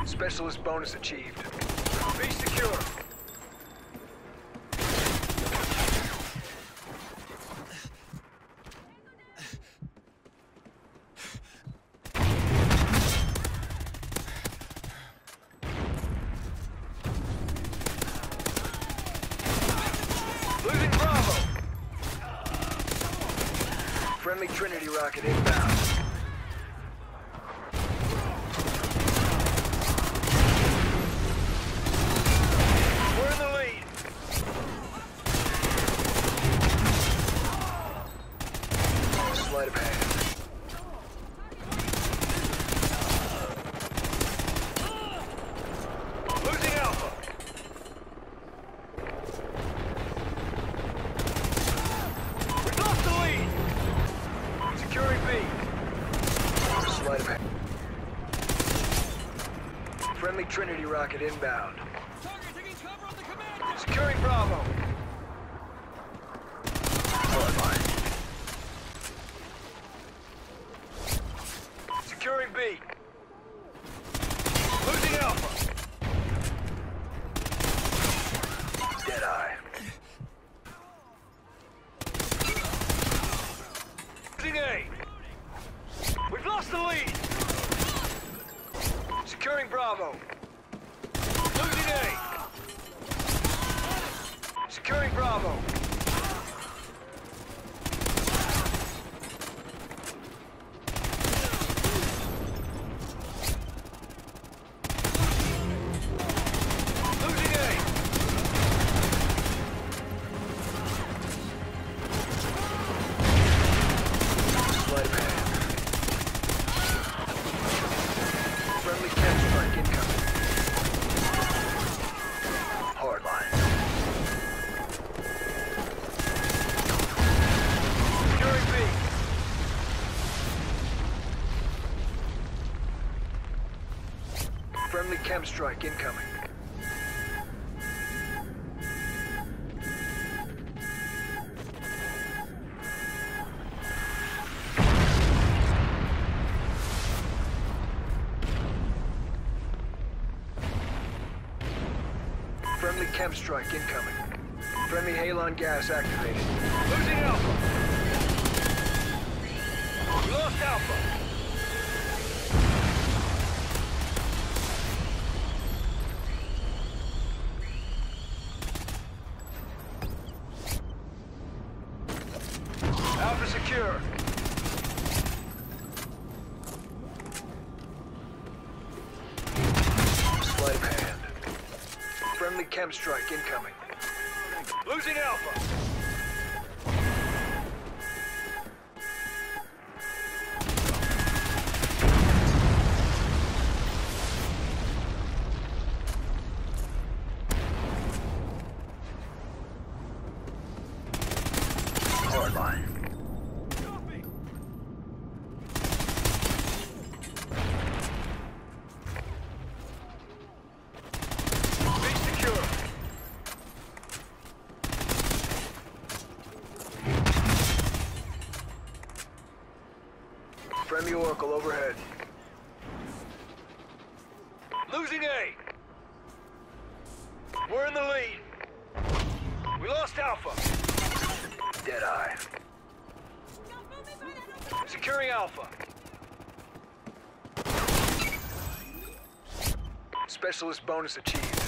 Specialist bonus achieved. Be secure. Losing Bravo. Friendly Trinity rocket inbound. Sleight of hand. Losing Alpha. We've lost the lead. Securing B. Sleight of hand. Friendly Trinity rocket inbound. Target taking cover on the command. Securing Bravo. Hardline. Securing B. Losing Alpha. Deadeye. Losing A. We've lost the lead. Securing Bravo. Losing A. Securing Bravo. Friendly chem strike incoming. Hardline. Securing B. Friendly chem strike incoming. Friendly chem strike incoming. Friendly Halon gas activated. Losing Alpha. We lost Alpha. Alpha secure. Sleight of hand. Friendly chem strike incoming. Losing Alpha. Hardline. Friendly Oracle overhead. Losing A. We're in the lead. We lost Alpha. Deadeye. Securing Alpha. Specialist bonus achieved.